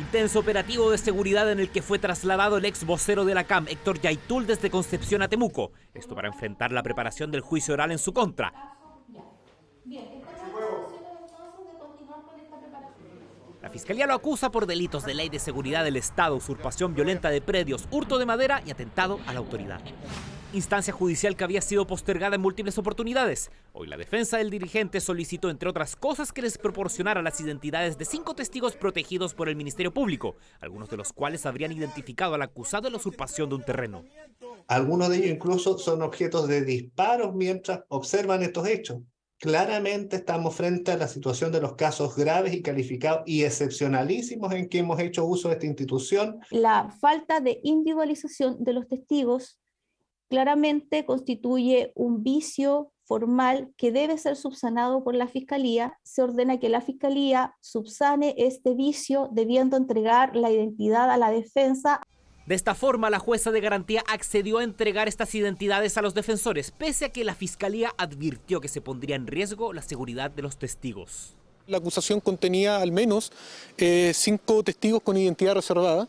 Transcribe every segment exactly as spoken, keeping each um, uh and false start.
intenso operativo de seguridad en el que fue trasladado el ex vocero de la C A M, Héctor Yaitul, desde Concepción a Temuco. Esto para enfrentar la preparación del juicio oral en su contra. La Fiscalía lo acusa por delitos de ley de seguridad del Estado, usurpación violenta de predios, hurto de madera y atentado a la autoridad. Instancia judicial que había sido postergada en múltiples oportunidades. Hoy la defensa del dirigente solicitó, entre otras cosas, que les proporcionara las identidades de cinco testigos protegidos por el Ministerio Público, algunos de los cuales habrían identificado al acusado en la usurpación de un terreno. Algunos de ellos incluso son objetos de disparos mientras observan estos hechos. Claramente estamos frente a la situación de los casos graves y calificados y excepcionalísimos en que hemos hecho uso de esta institución. La falta de individualización de los testigos claramente constituye un vicio formal que debe ser subsanado por la Fiscalía. Se ordena que la Fiscalía subsane este vicio, debiendo entregar la identidad a la defensa. De esta forma, la jueza de garantía accedió a entregar estas identidades a los defensores, pese a que la Fiscalía advirtió que se pondría en riesgo la seguridad de los testigos. La acusación contenía al menos eh, cinco testigos con identidad reservada.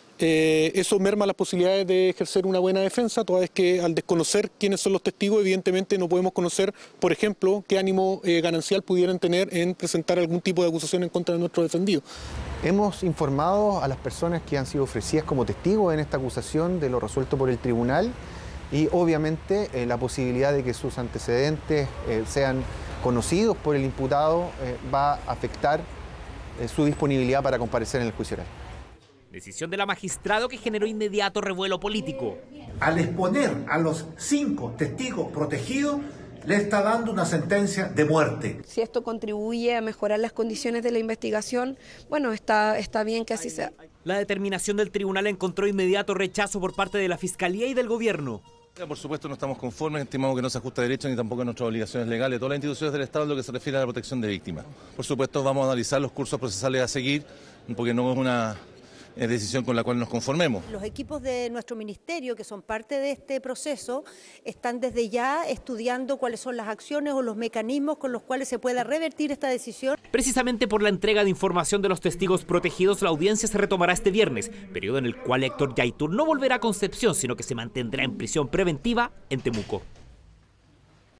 Eh, eso merma las posibilidades de ejercer una buena defensa, toda vez que al desconocer quiénes son los testigos, evidentemente no podemos conocer, por ejemplo, qué ánimo eh, ganancial pudieran tener en presentar algún tipo de acusación en contra de nuestro defendido. Hemos informado a las personas que han sido ofrecidas como testigos en esta acusación de lo resuelto por el tribunal y obviamente eh, la posibilidad de que sus antecedentes eh, sean conocidos por el imputado eh, va a afectar eh, su disponibilidad para comparecer en el juicio oral. Decisión del magistrado que generó inmediato revuelo político. Al exponer a los cinco testigos protegidos, le está dando una sentencia de muerte. Si esto contribuye a mejorar las condiciones de la investigación, bueno, está, está bien que así sea. La determinación del tribunal encontró inmediato rechazo por parte de la Fiscalía y del Gobierno. Por supuesto no estamos conformes, estimamos que no se ajusta a derecho ni tampoco a nuestras obligaciones legales. Todas las instituciones del Estado en lo que se refiere a la protección de víctimas. Por supuesto vamos a analizar los cursos procesales a seguir, porque no es una Es decisión con la cual nos conformemos. Los equipos de nuestro ministerio, que son parte de este proceso, están desde ya estudiando cuáles son las acciones o los mecanismos con los cuales se pueda revertir esta decisión. Precisamente por la entrega de información de los testigos protegidos, la audiencia se retomará este viernes, periodo en el cual Héctor Yaitul no volverá a Concepción, sino que se mantendrá en prisión preventiva en Temuco.